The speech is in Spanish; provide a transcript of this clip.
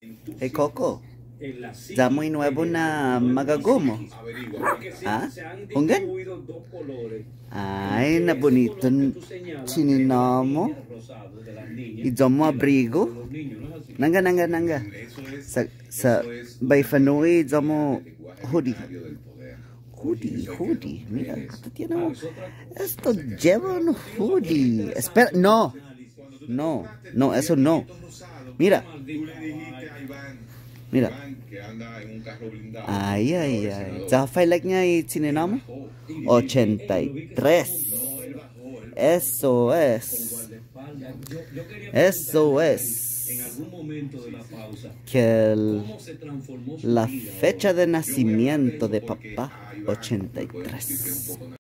Hey Coco, ya muy nuevo na magagomo. Ah, unggan? Ay, na bonito chininamo. Idomo abrigo. Nanga. Sa Baifanui idomo hoodie. Hoodie. Mira, esto tiene esto lleva un hoodie. Espera, no, eso no. Mira. Ay. ¿Ya fue like niya chininamo? 83. Eso es. Que la fecha de nacimiento de papá, 83.